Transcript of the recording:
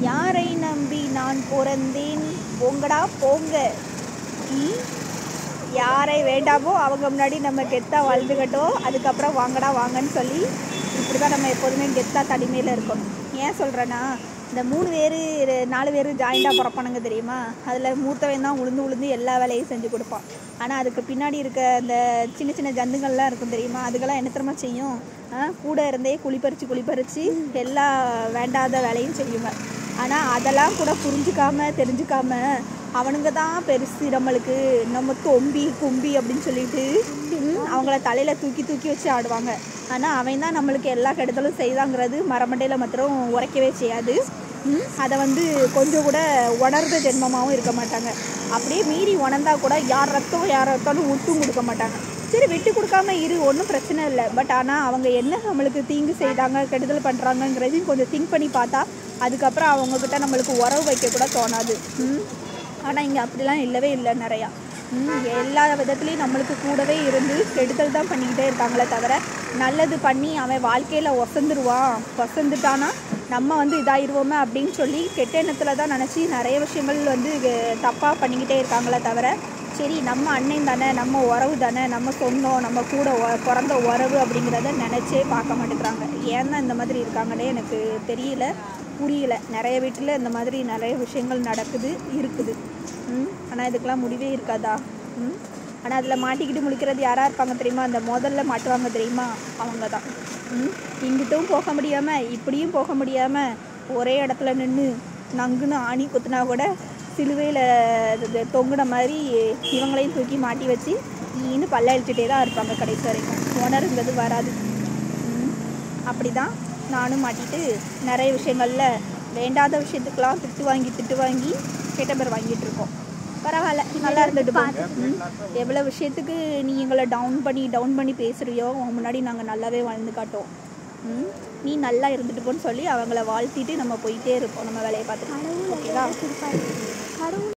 யாரை நம்பி நான் பிறந்தேன், போங்கடா போங்க. யாரை வேண்டாமோ அவங்க முன்னாடி நம்ம கெத்தாக வாழ்ந்துக்கிட்டோம், அதுக்கப்புறம் வாங்கடா வாங்கன்னு சொல்லி இப்படி தான் நம்ம எப்போதுமே கெத்தாக தனிமையில் இருக்கணும். ஏன் சொல்கிறேன்னா, இந்த 3 பேர் 4 பேர் ஜாயிண்டாக பிறப்பானுங்க தெரியுமா, அதில் மூத்தவன் தான் உளுந்து உளுந்து எல்லா வேலையும் செஞ்சு கொடுப்பான். ஆனால் அதுக்கு பின்னாடி இருக்க அந்த சின்ன சின்ன ஜந்துங்கள்லாம் இருக்கும் தெரியுமா, அதுக்கெல்லாம் என்ன தெரியுமா செய்யும், கூட இருந்தே குழிப்பறிச்சு எல்லா வேண்டாத வேலையும் செய்யுங்க. ஆனால் அதெல்லாம் கூட புரிஞ்சுக்காம தெரிஞ்சுக்காம அவனுங்க தான் பெருசு, நம்மளுக்கு நம்ம தொம்பி கும்பி அப்படின்னு சொல்லிட்டு அவங்கள தலையில் தூக்கி தூக்கி வச்சு ஆடுவாங்க. ஆனால் அவன் தான் நம்மளுக்கு எல்லா கெடுதலும் செய்தாங்கிறது மரமண்டையில் மாத்திரம் உரைக்கவே செய்யாது. அதை கொஞ்சம் கூட உணர்ந்த ஜென்மமாகவும் இருக்க மாட்டாங்க. அப்படியே மீறி உணர்ந்தா கூட யார் ரத்தம்னு விட்டும் கொடுக்க மாட்டாங்க. சரி, விட்டு கொடுக்காம இரு, ஒன்றும் பிரச்சனை இல்லை. பட் ஆனால் அவங்க என்ன நம்மளுக்கு தீங்கு செய்தாங்க, கெடுதல் பண்ணுறாங்கங்கிறதையும் கொஞ்சம் திங்க் பண்ணி பார்த்தா அதுக்கப்புறம் அவங்கக்கிட்ட நம்மளுக்கு உறவு வைக்க கூட தோணாது. ஆனால் இங்கே அப்படிலாம் இல்லவே இல்லை. நிறையா எல்லா விதத்துலேயும் நம்மளுக்கு கூடவே இருந்து கெடுதல் தான் பண்ணிக்கிட்டே இருக்காங்களே தவிர நல்லது பண்ணி அவன் வாழ்க்கையில் ஒசந்துட்டானா நம்ம இதாகிடுவோமே அப்படின்னு சொல்லி கெட்ட எண்ணத்தில் தான் நினச்சி நிறைய விஷயங்கள் தப்பாக பண்ணிக்கிட்டே இருக்காங்களே தவிர, சரி நம்ம அண்ணன் தானே, நம்ம உறவு தானே, நம்ம சொந்தம், நம்ம கூட பிறந்த உறவு அப்படிங்கிறத நினச்சே பார்க்க மாட்டேங்கிறாங்க. ஏன்னா இந்த மாதிரி இருக்காங்கன்னே எனக்கு தெரியல, புரியல. நிறைய வீட்டில் இந்த மாதிரி நிறைய விஷயங்கள் இருக்குது. ஆனால் இதுக்கெல்லாம் முடிவே இருக்காதா? ஆனால் அதில் மாட்டிக்கிட்டு முழிக்கிறது யாராக இருப்பாங்க தெரியுமா, அந்த முதல்ல மாட்டுவாங்க தெரியுமா, அவங்க தான். இங்கிட்டும் போக முடியாமல் இப்படியும் போக முடியாமல் ஒரே இடத்துல நின்று நங்குன்னு ஆணி குத்துனா கூட சிலுவையில் தொங்குன மாதிரி இவங்களையும் தூக்கி மாட்டி வச்சு இன்னும் பல்ல அழிச்சிட்டே தான் இருப்பாங்க கடைசி வரைக்கும். உணருங்கிறது வராது. அப்படி தான் நானும் மாட்டிட்டு நிறைய விஷயங்களில் வேண்டாத விஷயத்துக்கெல்லாம் திட்டு வாங்கி கெட்ட பேர் வாங்கிட்டு இருக்கோம். பரவாயில்ல, நல்லா இருந்துட்டு எவ்வளோ விஷயத்துக்கு நீ எங்களை டவுன் பண்ணி பேசுகிறியோ உன் முன்னாடி நாங்கள் நல்லாவே வாழ்ந்து காட்டுவோம். நீ நல்லா இருந்துட்டு போன்னு சொல்லி அவங்கள வாழ்த்திட்டு நம்ம போயிட்டே இருப்போம் நம்ம வேலையை பார்த்துட்டு. ஓகேவா?